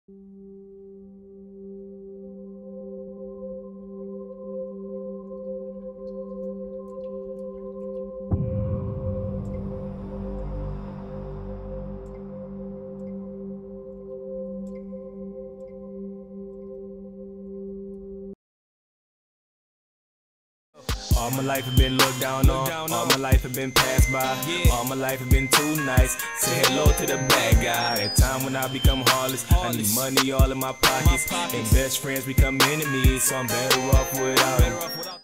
All my life have been looked down on, all my life have been passed by, all my life have been too nice. Say hello to the bad guy. At time when I become heartless, I need money all in my pockets, and best friends become enemies, so I'm better off without it.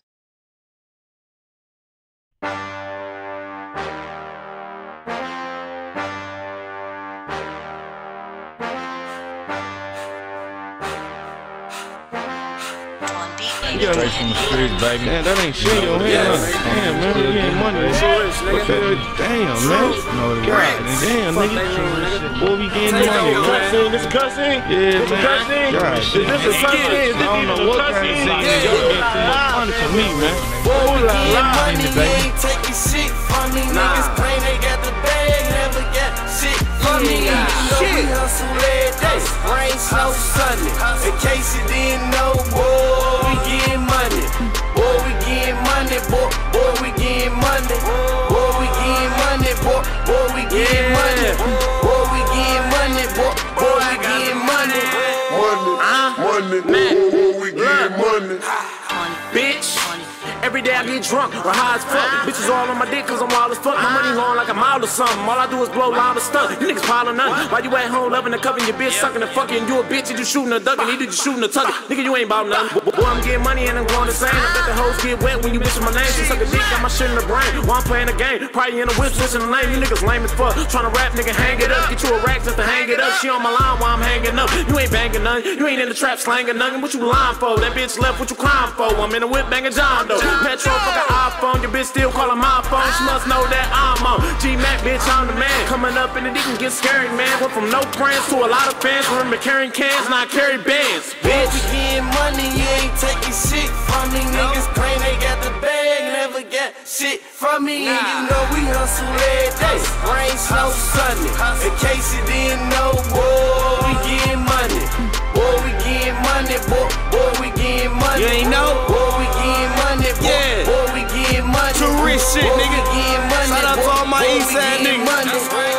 Straight from the streets, baby. Man, that ain't shit, yo. Damn, man, we ain't money. Damn, man. God, damn, nigga. Boy, we getting money. Cutscene, this a cutscene? Yeah, man. Cutscene? God, is this a cutscene? Is this I don't know what kind of scene. Y'all get too much money for me, man. Ooh la la. Money, you ain't taking shit from me. Niggas claim they got the bag, never got shit from me. You know we hustle every day, rain, snow, sunny. In case you didn't know, boy, we getting money. Boy, we getting money, boy, we getting money. Boy, we getting money, boy, we getting money. Boy, we getting money, boy, we getting money. Money, boy, we getting money. Bitch. Every day I get drunk or high as fuck. Bitches all on my dick cause I'm wild as fuck. My money long like I'm out or something. All I do is blow loud and stunt. You niggas piling nothing. While you at home loving and covering your bitch, sucking and fucking. You a bitch, you just shooting a duck and he just shooting a tuck. Nigga, you ain't bout nothing. Boy, I'm getting money and I'm going the same. I bet the hoes get wet when you bitchin' my name. She suck a dick, got my shit in the brain. While I'm playing the game, probably in a whip, switching the lane. You niggas lame as fuck. Tryna rap, nigga, hang it up. Get you a rack just to hang it up. She on my line while I'm hanging up. You ain't banging nothing. You ain't in the trap slanging nothing. What you lying for? That bitch left, what you crying for? I'm in a whip banging John though. Metro fucking iPhone, your bitch still calling my phone. She must know that I'm on G-Mac, bitch, I'm the man. Coming up in the D can get scary, man. Went from no friends to a lot of fans. Remember carrying cans, now I carry bands. Bitch, we getting money, you ain't taking shit from me. Niggas claim they got the bag, never got shit from me. And you know we hustle every day, rain, snow, sunny. In case you didn't know, boy, we getting money. Boy, we getting money, boy, we getting money. You ain't know? Boy, we getting money, boy, we getting money. True rich shit, boy, nigga. We getting money. Shout out to all my east side niggas. Money,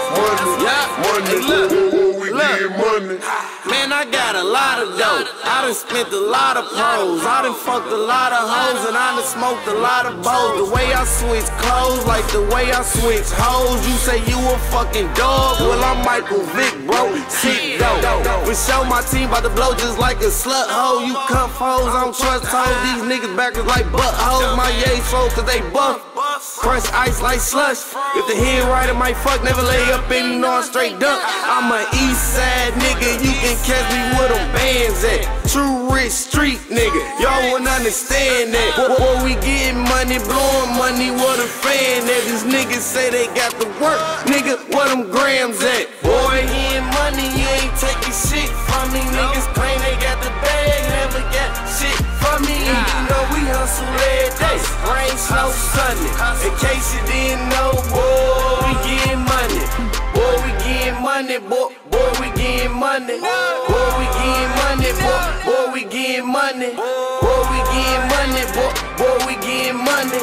Hey, boy, we getting money. Man, I got a lot of dough. I done spent a lot of pros. I done fucked a lot of hoes and I done smoked a lot of bowls. The way I switch clothes, like the way I switch hoes. You say you a fucking dog, well I'm Michael Vick, bro. Sick though. We show my team about to blow just like a slut hole. You cuff hoes, I don't trust hoes. These niggas backwards like butt hoes. My yay slow cause they buff. Crush ice like slush. If the head right, I might fuck. Never lay up in no straight dunk. I'm a east side nigga. You can catch me where them bands at. True rich street nigga. Y'all wouldn't understand that. Boy, we getting money, blowing money. What a fan that. These niggas say they got the work. Nigga, where them grams at? Boy, getting money, you ain't taking shit from me. Niggas claim they got the bag, never got shit from me. And you know we hustle every day, rain, snow, sunny. In case you didn't know, boy, we getting money. Boy, we getting money, boy, we getting money. Boy, we getting money, boy, we getting money. Boy, we getting money, boy, we getting money.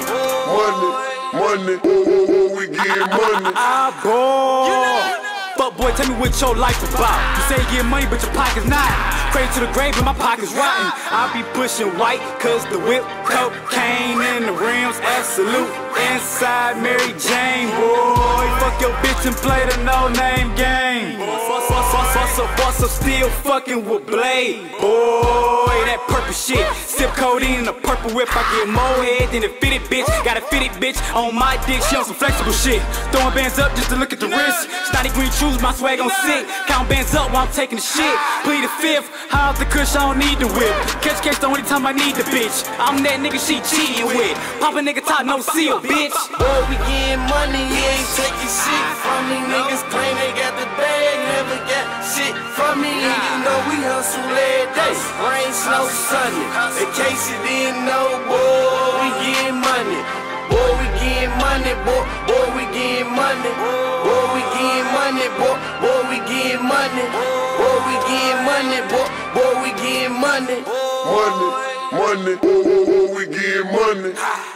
Money, boy, we getting money. boy. Fuck boy, tell me what your life about. You say you get money, but your pocket's not. Crazy to the grave, but my pocket's rotten. I be pushing white, cause the whip, cocaine in the rims, absolute. Inside Mary Jane, boy. Fuck your bitch and play the no-name game. Fuss up, still fucking with Blade. Boy, that purple shit. Sip codeine in a purple whip. I get more head than a fitted bitch. Got a fitted bitch on my dick. She on some flexible shit. Throwing bands up just to look at the wrist. Snotty green shoes, my swag on sick. Count bands up while I'm taking the shit. Plead the fifth. High off the kush, I don't need the whip. Catch the only time I need the bitch. I'm that nigga she cheating with. Pop a nigga top, no seal, bitch. Boy, we getting money, you ain't taking shit from me. Niggas claim they got the bag, never got shit from me. And you know we hustle every day, rain, snow, sunny. In case you didn't know, boy, we getting money. Boy, we getting money, boy, we getting money. Boy, we getting money, boy, we getting money. Boy, we getting money. money, boy, we getting money. Money, money, we getting money.